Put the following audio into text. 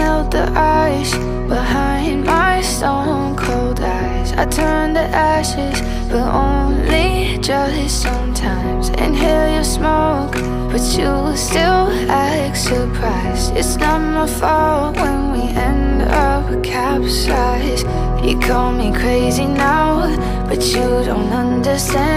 melt the ice behind my stone cold eyes. I turn to ashes, but only just sometimes. Inhale your smoke, but you still act surprised. It's not my fault when we end up capsized. You call me crazy now, but you don't understand.